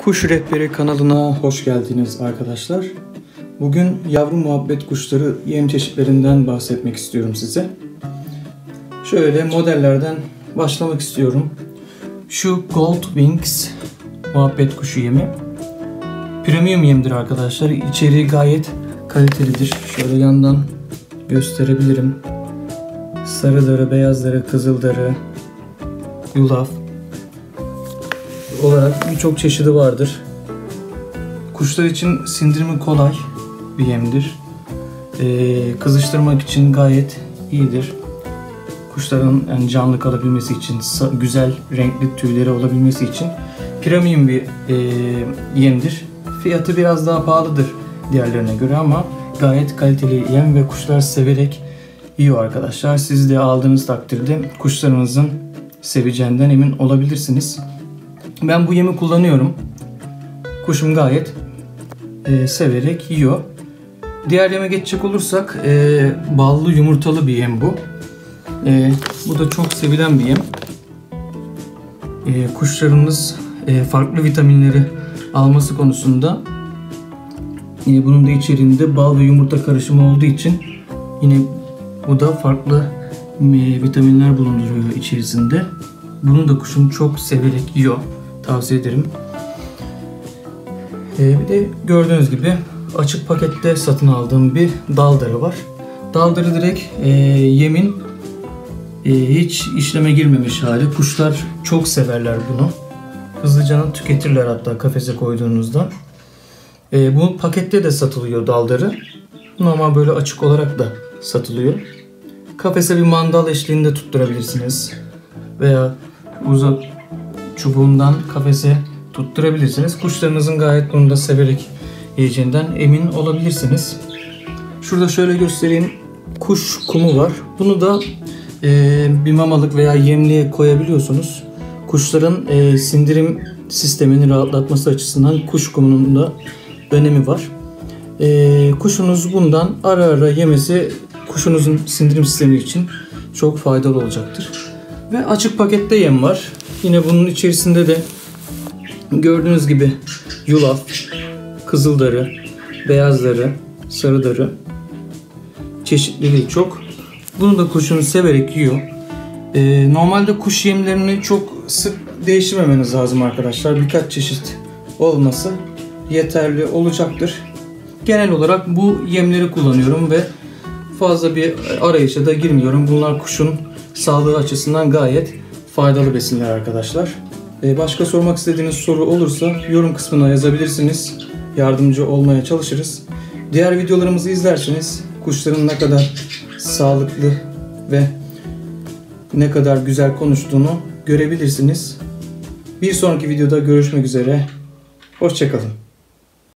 Kuş Rehberi kanalına hoş geldiniz arkadaşlar. Bugün yavru muhabbet kuşları yem çeşitlerinden bahsetmek istiyorum size. Şöyle modellerden başlamak istiyorum. Şu Gold Wings muhabbet kuşu yemi. Premium yemdir arkadaşlar. İçeriği gayet kalitelidir. Şöyle yandan gösterebilirim. Sarıdarı, beyazları, kızıldarı, yulaf olarak birçok çeşidi vardır. Kuşlar için sindirimi kolay bir yemdir. Kızıştırmak için gayet iyidir. Kuşların yani canlı kalabilmesi için, güzel renkli tüyleri olabilmesi için premium bir yemdir. Fiyatı biraz daha pahalıdır diğerlerine göre ama gayet kaliteli yem ve kuşlar severek yiyor arkadaşlar. Siz de aldığınız takdirde kuşlarınızın seveceğinden emin olabilirsiniz. Ben bu yemi kullanıyorum. Kuşum gayet severek yiyor. Diğer yeme geçecek olursak ballı yumurtalı bir yem bu. Bu da çok sevilen bir yem. Kuşlarımız farklı vitaminleri alması konusunda bunun da içeriğinde bal ve yumurta karışımı olduğu için yine bu da farklı vitaminler bulunduruyor içerisinde. Bunu da kuşum çok severek yiyor. Tavsiye ederim. Bir de gördüğünüz gibi açık pakette satın aldığım bir daldarı var. Daldarı direkt yemin hiç işleme girmemiş hali. Kuşlar çok severler bunu. Hızlıca tüketirler hatta kafese koyduğunuzda. Bu pakette de satılıyor daldarı. Normal böyle açık olarak da satılıyor. Kafese bir mandal eşliğinde tutturabilirsiniz. Veya uzak çubuğundan kafese tutturabilirsiniz. Kuşlarınızın gayet bunu da severek yiyeceğinden emin olabilirsiniz. Şurada şöyle göstereyim. Kuş kumu var. Bunu da bir mamalık veya yemliğe koyabiliyorsunuz. Kuşların sindirim sistemini rahatlatması açısından kuş kumunun da önemi var. Kuşunuz bundan ara ara yemesi kuşunuzun sindirim sistemi için çok faydalı olacaktır. Ve açık pakette yem var. Yine bunun içerisinde de gördüğünüz gibi yulaf, kızıldarı, beyazları, sarıdarı çeşitliliği çok. Bunu da kuşunuz severek yiyor. Normalde kuş yemlerini çok sık değiştirmemeniz lazım arkadaşlar. Birkaç çeşit olması yeterli olacaktır. Genel olarak bu yemleri kullanıyorum ve fazla bir arayışa da girmiyorum. Bunlar kuşun sağlığı açısından gayet faydalı besinler arkadaşlar. Başka sormak istediğiniz soru olursa yorum kısmına yazabilirsiniz. Yardımcı olmaya çalışırız. Diğer videolarımızı izlerseniz kuşların ne kadar sağlıklı ve ne kadar güzel konuştuğunu görebilirsiniz. Bir sonraki videoda görüşmek üzere. Hoşça kalın.